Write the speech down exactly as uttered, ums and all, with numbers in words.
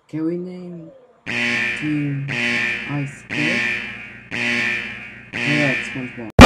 Can we name Team Ice Kid? Alright, SpongeBob.